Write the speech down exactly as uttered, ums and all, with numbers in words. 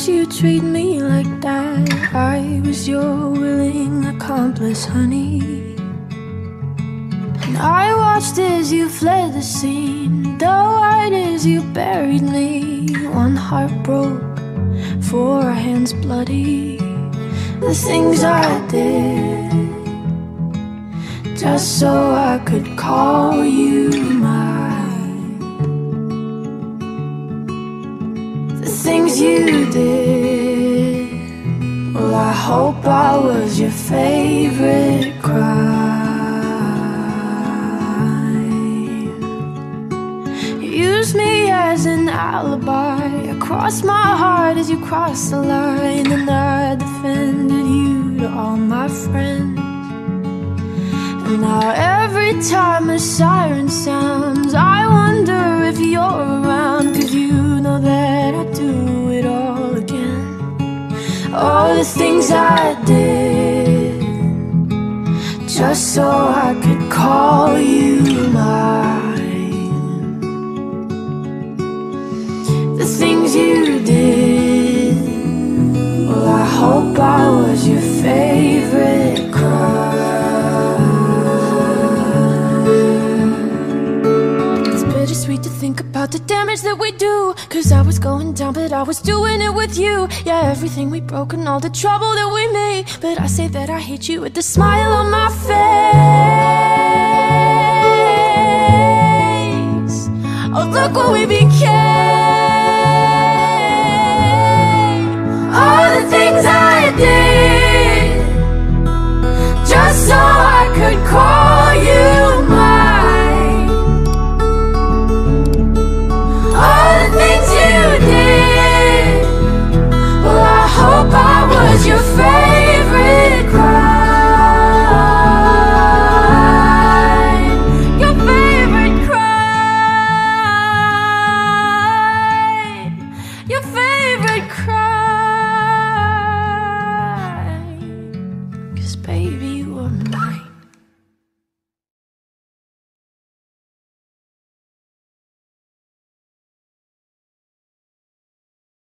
course you treat me like that. I was your willing accomplice, honey. And I watched as you fled the scene, though right as you buried me. One heart broke, four hands bloody. The things I did just so I could call you mine. The things you did, well, I hope I was your favorite crime. You used me as an alibi, I crossed my heart as you crossed the line, and I defended you to all my friends. And now every time a siren sounds, I wonder if you're around, 'cause you know that I do it all again. All the things I did just so I could call you mine. The things you did, well, I hope I was your favorite crime. Sweet to think about the damage that we do, 'cause I was going down but I was doing it with you. Yeah, everything we broke and all the trouble that we made, but I say that I hate you with a smile on my face. Oh, look what we became. All the things I did just so I could call you mine. Your favorite crime, your favorite crime, your favorite crime. 'Cause baby, you were mine.